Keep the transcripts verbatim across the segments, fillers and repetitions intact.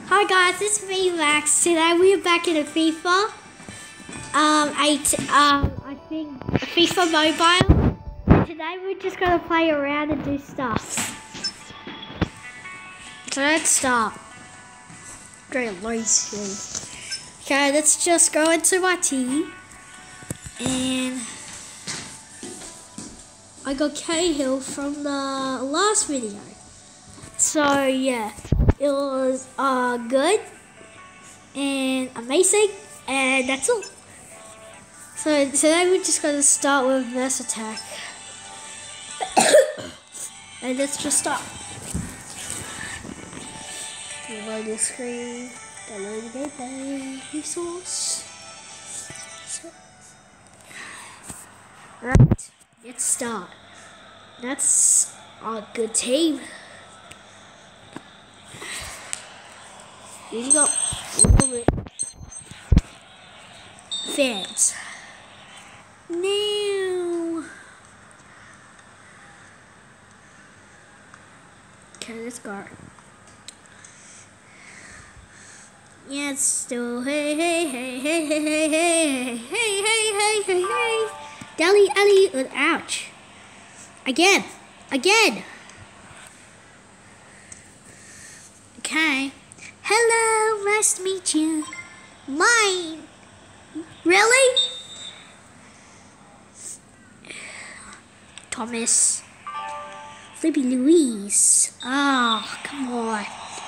Hi guys, it's me Max. Today we're back in a FIFA. Um, eight. Um, I think FIFA Mobile. And today we're just gonna play around and do stuff. So let's start. Great lazy. Okay, let's just go into my team. And I got Cahill from the last video. So yeah, it was uh good and amazing, and that's all. So today we're just gonna start with Verse Attack. And let's just start. Reload the screen, download the gameplay resource. So, right, let's start. That's a good team. We got a little bit fans. Now, okay, let's go. Yeah, it's still hey hey hey hey hey hey hey hey hey hey hey hey. Dally Alley and ouch. Again, again. Okay. Hello, nice to meet you. Mine. Really? Thomas. Flippy Louise. Oh, come on.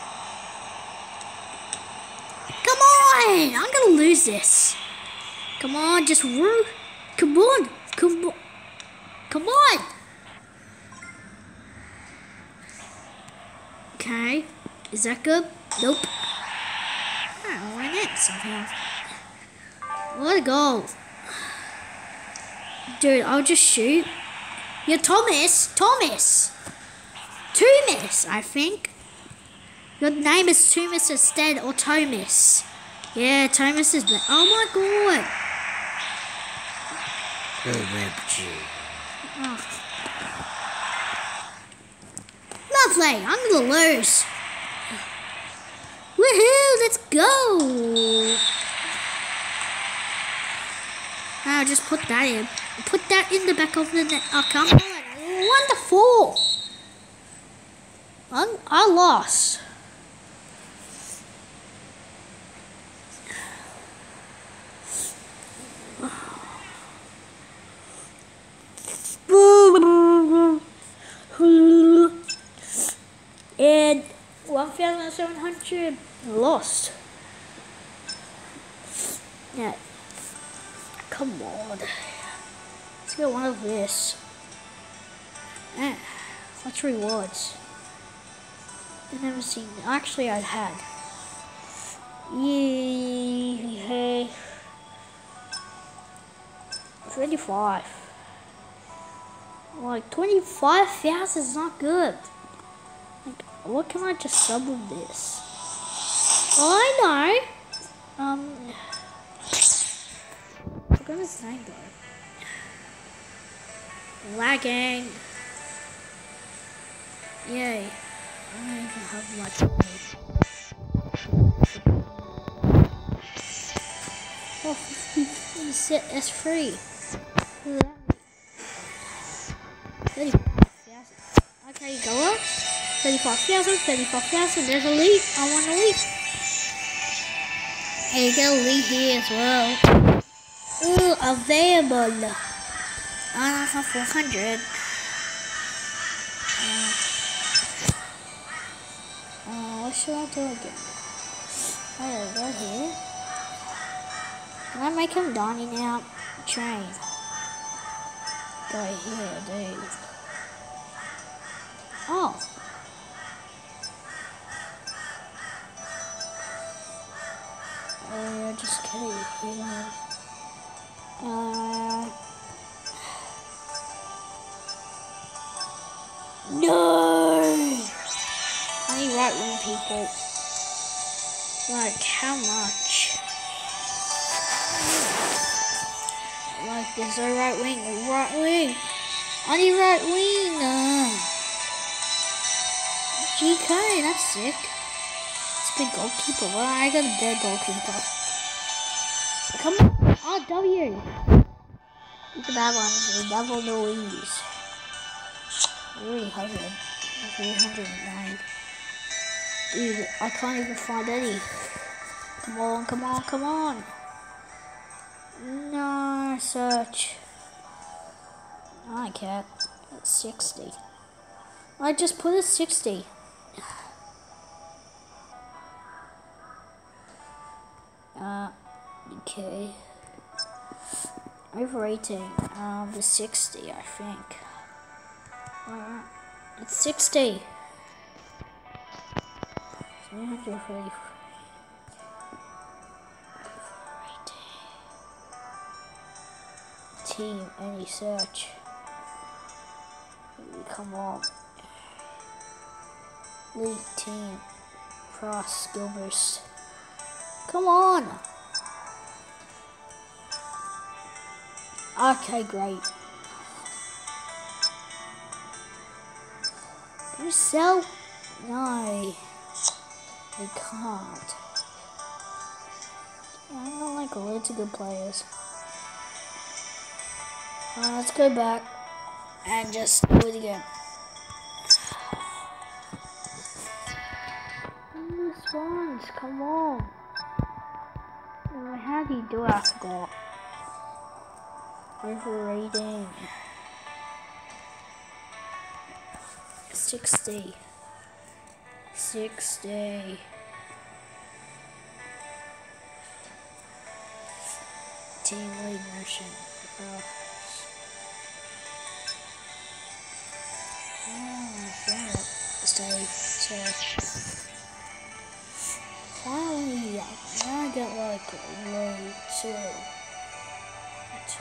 Come on! I'm gonna lose this. Come on, just run. Come on. Come on. Come on. Okay. Is that good? Nope. I win it somehow. What a goal. Dude, I'll just shoot. You're Thomas. Thomas. Thomas, I think. Your name is Thomas instead, or Thomas. Yeah, Thomas is better. Oh my god. Oh. Lovely. I'm gonna lose. Woohoo! Let's go. I'll just put that in. Put that in the back of the net. Oh, come on. Wonderful. I, I lost. And one thousand seven hundred lost. Yeah. Come on. Let's get one of this. Ah, what's rewards? I've never seen. Actually, I've had. Yay. twenty-five. Like, twenty-five thousand is not good. Like, what can I just sub with this? Oh, I know. Um. I forgot his name though. Lagging. Yay. I don't even have much money. Oh, fifty set S free. What does that mean? thirty-five thousand. Okay, go up. thirty-five thousand, thirty-five thousand. There's a lead. I want a lead. And you get a lead here as well. Ooh, available. Ah, for four hundred. Uh, uh, what should I do again? I gotta go here. Can I make him Donnie now? Train. Go here, dude. Oh. Oh, yeah, just kidding. Uh. No! I need right wing people. Like, how much? Like, there's a right wing, right wing. I need right wing. Uh, G K, that's sick. Let's stupid goalkeeper. Well, I got a dead goalkeeper. Come on. Oh, W. Look at that one. The Devil Louise. three hundred. three hundred nine. Dude, I can't even find any. Come on, come on, come on. No, search. I can't. That's sixty. I just put a sixty. Uh, okay. Overrating. Um, the sixty, I think. Uh, it's sixty. three hundred forty. Team, any search. Come on. League team. Cross Gilbers. Come on. Okay, great. Can you sell? No. They can't. I don't like loads of good players. Uh, let's go back and just do it again. This ones, come on. Uh, how do you do it? I forgot. Overrating. sixty. sixty. Team lead motion. Oh. Oh, yeah. Stay, search. Finally, now I get like low two. Two.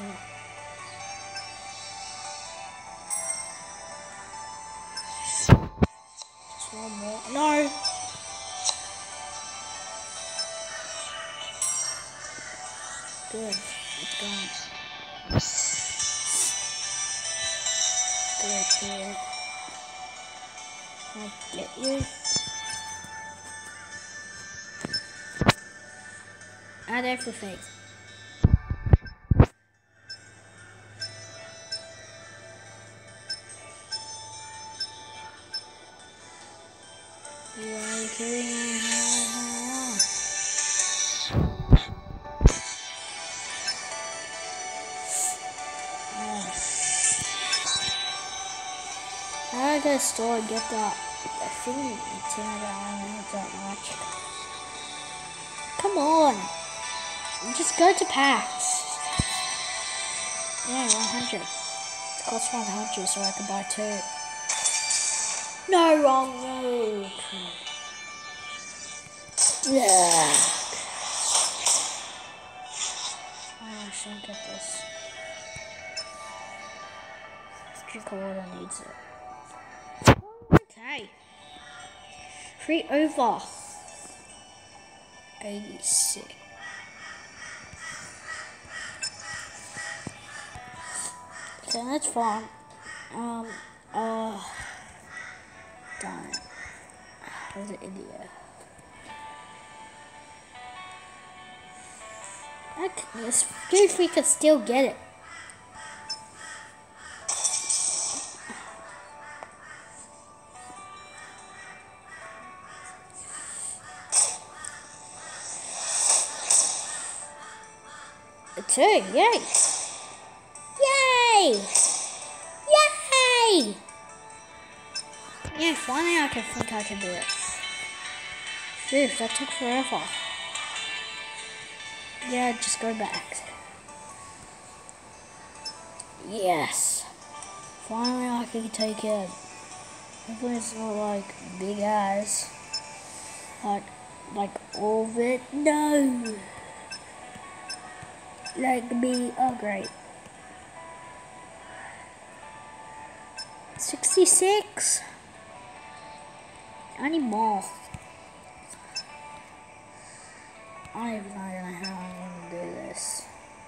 Just one more. No! Good. It's gone. Good here. I get you. Add everything. You are kidding me? Oh. I gotta store and get that. I think it's not that much. Come on. Just go to packs. Yeah, one hundred. It costs one hundred so I can buy two. No, wrong move. Yeah. Oh, I shouldn't get this. Drink water needs it. Okay. Free over. eighty-six. Okay, that's fine. Um, uh, darn it. Where's the India? Let's see if we can still get it. A two, yay! Yay! Yay! Yeah, finally I can think I can do it. Dude, that took forever. Yeah, just go back. Yes. Finally I can take it. Hopefully it's not like big ass. Like, like all of it. No! Like me, oh great. sixty-six? I need more. I don't even know how I'm gonna do this.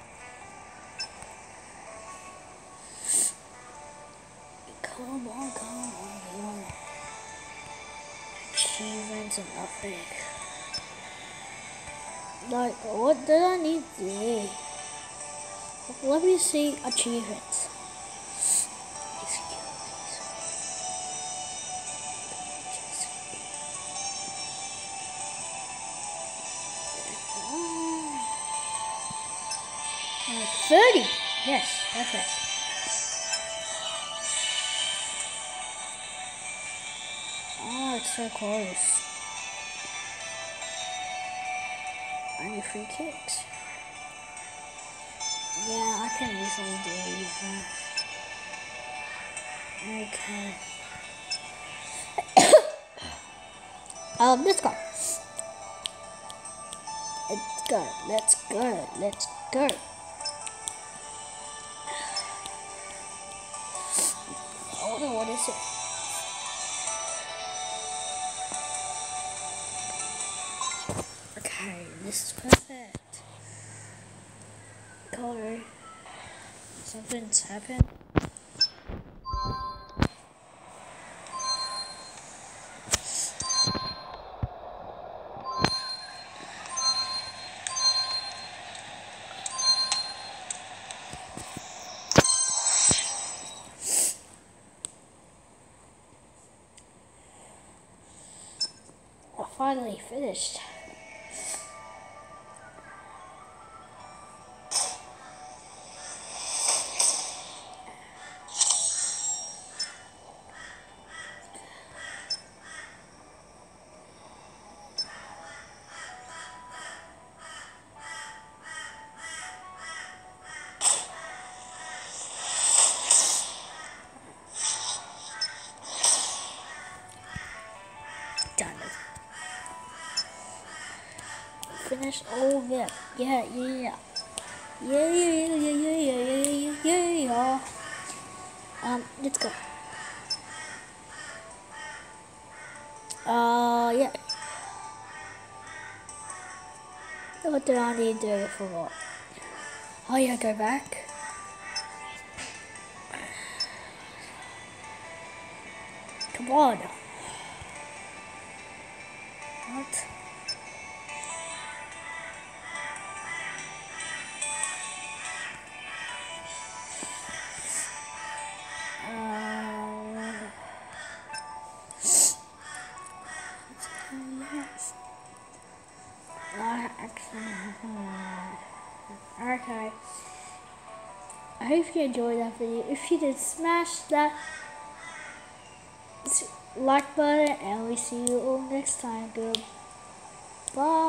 Come on, come on, come on. Achievements and nothing. Like, what did I need there? Let me see achievements. Like thirty. Yes, perfect. Oh, it's so close. I need free kicks. Yeah, I can easily do that. Okay. um, let's go. Let's go. Let's go. Let's go. Oh no, what is it? Okay, this is perfect. Go. Something's happened. I finally finished. Done it. Finished all of it. Yeah, yeah, yeah. Yeah, yeah, yeah, yeah, yeah, yeah, yeah, yeah, yeah. Um, let's go. Uh, yeah. What do I need to do for what? Oh yeah, go back. Come on. What? Uh, okay. I hope you enjoyed that video. If you did, smash that like button, and we see you all next time. Goodbye.